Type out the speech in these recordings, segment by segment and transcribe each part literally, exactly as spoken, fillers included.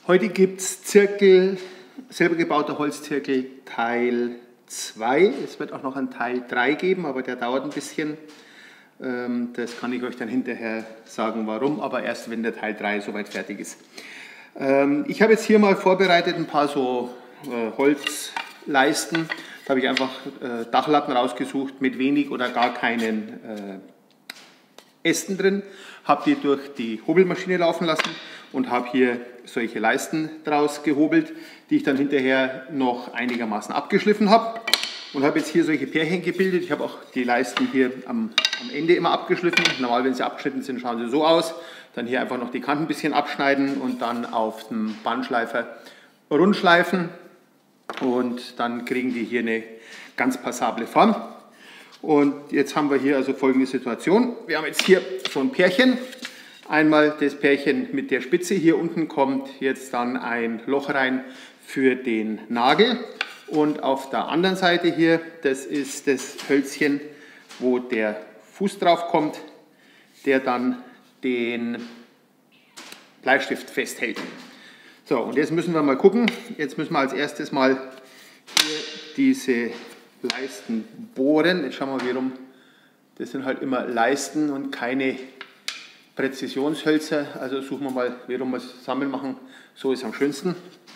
Heute gibt es Zirkel, selber gebauter Holzzirkel Teil zwei. Es wird auch noch einen Teil drei geben, aber der dauert ein bisschen. Das kann ich euch dann hinterher sagen, warum, aber erst wenn der Teil drei soweit fertig ist. Ich habe jetzt hier mal vorbereitet ein paar so Holzleisten. Da habe ich einfach Dachlatten rausgesucht mit wenig oder gar keinen Ästen drin. Habe die durch die Hobelmaschine laufen lassen und habe hier solche Leisten draus gehobelt, die ich dann hinterher noch einigermaßen abgeschliffen habe. Und habe jetzt hier solche Pärchen gebildet. Ich habe auch die Leisten hier am, am Ende immer abgeschliffen. Normal, wenn sie abgeschnitten sind, schauen sie so aus. Dann hier einfach noch die Kanten ein bisschen abschneiden und dann auf dem Bandschleifer rund schleifen. Und dann kriegen die hier eine ganz passable Form. Und jetzt haben wir hier also folgende Situation. Wir haben jetzt hier so ein Pärchen. Einmal das Pärchen mit der Spitze. Hier unten kommt jetzt dann ein Loch rein für den Nagel. Und auf der anderen Seite hier, das ist das Hölzchen, wo der Fuß drauf kommt, der dann den Bleistift festhält. So, und jetzt müssen wir mal gucken. Jetzt müssen wir als erstes mal hier diese Leisten bohren. Jetzt schauen wir mal, warum. Das sind halt immer Leisten und keine Präzisionshölzer. Also suchen wir mal, warum wir es zusammen machen. So ist am schönsten.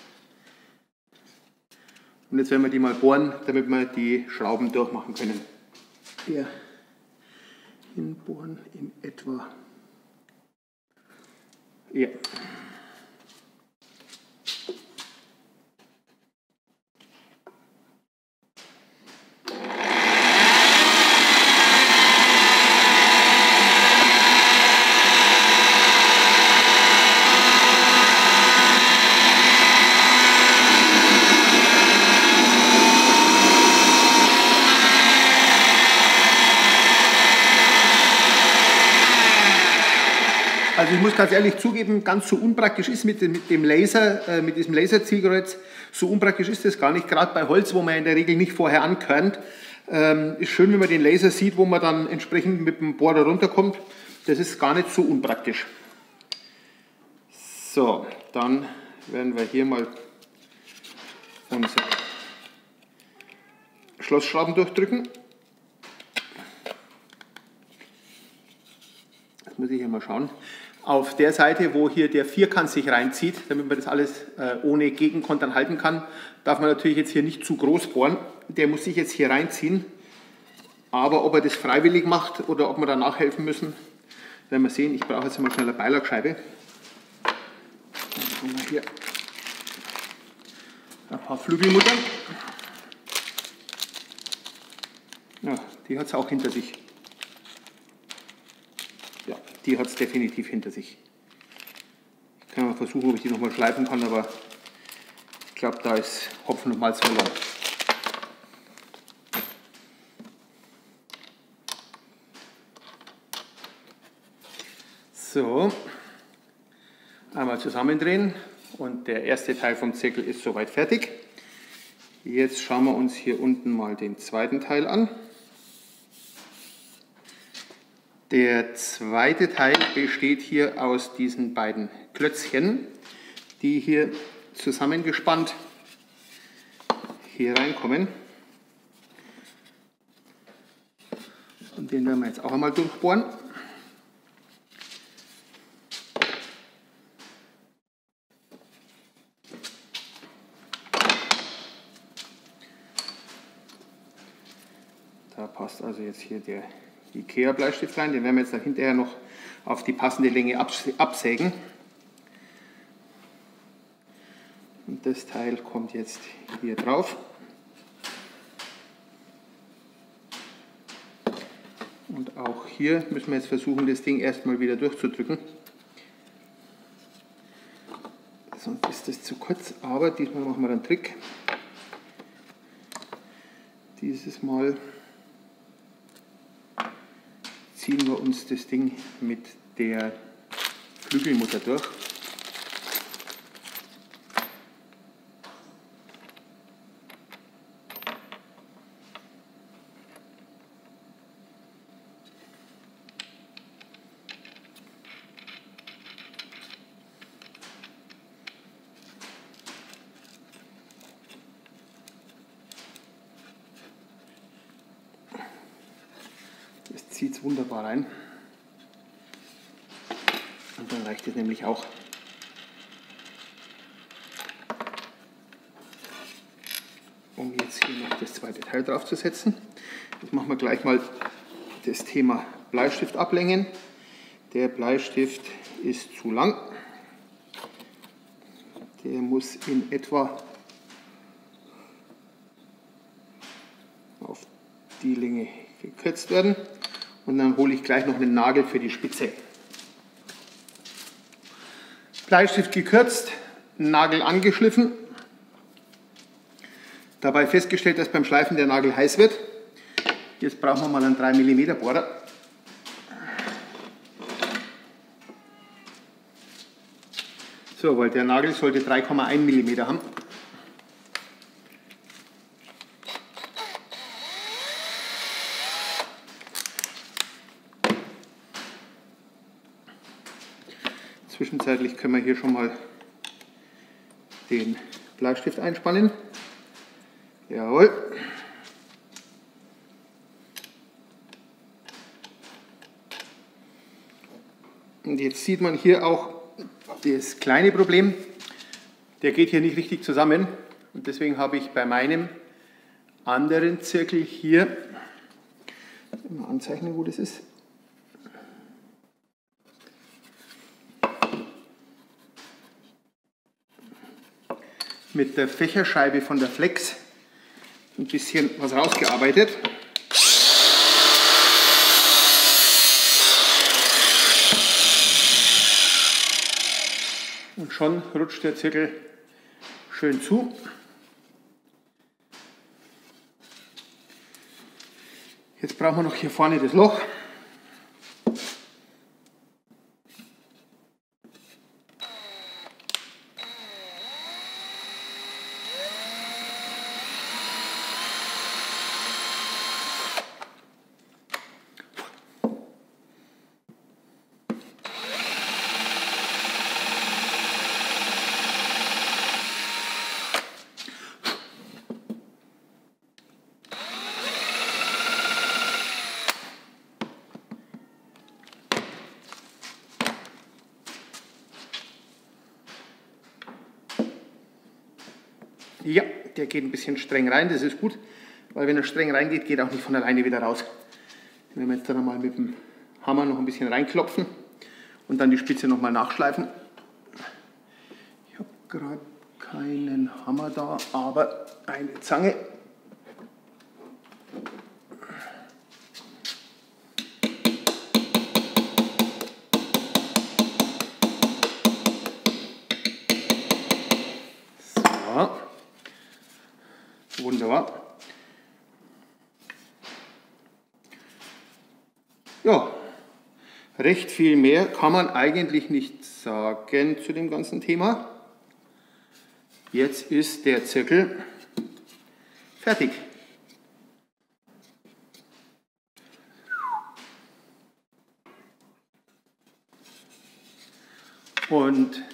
Und jetzt werden wir die mal bohren, damit wir die Schrauben durchmachen können. Hier hinbohren in etwa. Ja. Also ich muss ganz ehrlich zugeben, ganz so unpraktisch ist mit dem, mit dem Laser, äh, mit diesem Laserzielkreuz, so unpraktisch ist das gar nicht, gerade bei Holz, wo man in der Regel nicht vorher ankörnt. Ähm, ist schön, wenn man den Laser sieht, wo man dann entsprechend mit dem Bohrer runterkommt. Das ist gar nicht so unpraktisch. So, dann werden wir hier mal unsere Schlossschrauben durchdrücken. Das muss ich hier mal schauen. Auf der Seite, wo hier der Vierkant sich reinzieht, damit man das alles äh, ohne Gegenkontern halten kann, darf man natürlich jetzt hier nicht zu groß bohren. Der muss sich jetzt hier reinziehen. Aber ob er das freiwillig macht oder ob wir da nachhelfen müssen, werden wir sehen. Ich brauche jetzt mal schnell eine Beilagscheibe. Dann haben wir hier ein paar Flügelmuttern. Ja, die hat es auch hinter sich. Ja, die hat es definitiv hinter sich. Ich kann mal versuchen, ob ich die nochmal schleifen kann, aber ich glaube, da ist Hopfen und Malz verloren. So, einmal zusammendrehen und der erste Teil vom Zirkel ist soweit fertig. Jetzt schauen wir uns hier unten mal den zweiten Teil an. Der zweite Teil besteht hier aus diesen beiden Klötzchen, die hier zusammengespannt hier reinkommen. Und den werden wir jetzt auch einmal durchbohren. Da passt also jetzt hier der Ikea-Bleistift rein, den werden wir jetzt dann hinterher noch auf die passende Länge absägen. Und das Teil kommt jetzt hier drauf. Und auch hier müssen wir jetzt versuchen, das Ding erstmal wieder durchzudrücken. Sonst ist das zu kurz, aber diesmal machen wir einen Trick. Dieses Mal ziehen wir uns das Ding mit der Flügelmutter durch. zieht es wunderbar rein. Und dann reicht es nämlich auch. Um jetzt hier noch das zweite Teil drauf zu setzen. Jetzt machen wir gleich mal das Thema Bleistift ablängen. Der Bleistift ist zu lang. Der muss in etwa auf die Länge gekürzt werden. Und dann hole ich gleich noch einen Nagel für die Spitze. Bleistift gekürzt, Nagel angeschliffen. Dabei festgestellt, dass beim Schleifen der Nagel heiß wird. Jetzt brauchen wir mal einen drei Millimeter Bohrer. So, weil der Nagel sollte drei Komma eins Millimeter haben. Zwischenzeitlich können wir hier schon mal den Bleistift einspannen. Jawohl. Und jetzt sieht man hier auch das kleine Problem, der geht hier nicht richtig zusammen und deswegen habe ich bei meinem anderen Zirkel hier, mal anzeichnen, wo das ist, mit der Fächerscheibe von der Flex ein bisschen was rausgearbeitet. Und schon rutscht der Zirkel schön zu. Jetzt brauchen wir noch hier vorne das Loch. Ja, der geht ein bisschen streng rein, das ist gut, weil wenn er streng reingeht, geht er auch nicht von alleine wieder raus. Wenn wir jetzt dann mal mit dem Hammer noch ein bisschen reinklopfen und dann die Spitze noch mal nachschleifen. Ich habe gerade keinen Hammer da, aber eine Zange. So. Wunderbar. Ja, recht viel mehr kann man eigentlich nicht sagen zu dem ganzen Thema. Jetzt ist der Zirkel fertig. Und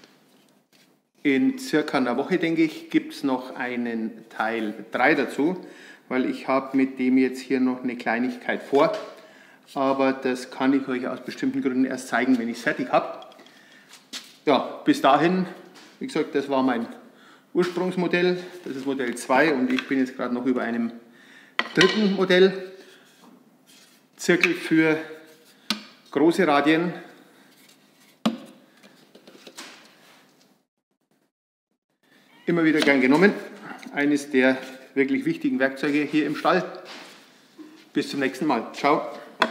in circa einer Woche, denke ich, gibt es noch einen Teil drei dazu, weil ich habe mit dem jetzt hier noch eine Kleinigkeit vor. Aber das kann ich euch aus bestimmten Gründen erst zeigen, wenn ich es fertig habe. Ja, bis dahin, wie gesagt, das war mein Ursprungsmodell, das ist Modell zwei und ich bin jetzt gerade noch über einem dritten Modell. Zirkel für große Radien. Immer wieder gern genommen. Eines der wirklich wichtigen Werkzeuge hier im Stall. Bis zum nächsten Mal. Ciao.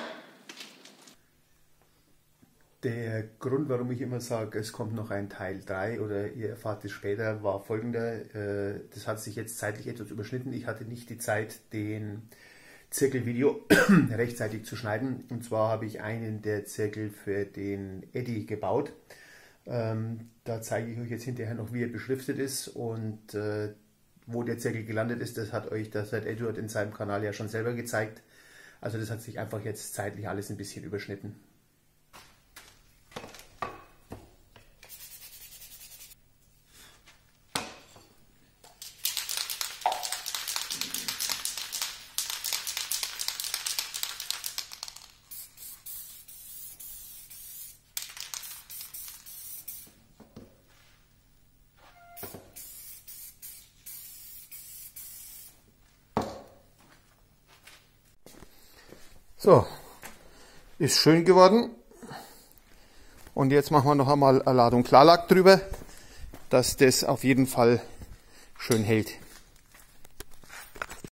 Der Grund, warum ich immer sage, es kommt noch ein Teil drei oder ihr erfahrt es später, war folgender. Das hat sich jetzt zeitlich etwas überschnitten. Ich hatte nicht die Zeit, den Zirkelvideo rechtzeitig zu schneiden. Und zwar habe ich einen der Zirkel für den Eddy gebaut. Ähm, da zeige ich euch jetzt hinterher noch, wie er beschriftet ist und äh, wo der Zirkel gelandet ist. Das hat euch das hat Edward in seinem Kanal ja schon selber gezeigt. Also das hat sich einfach jetzt zeitlich alles ein bisschen überschnitten. So, ist schön geworden. Und jetzt machen wir noch einmal eine Ladung Klarlack drüber, dass das auf jeden Fall schön hält.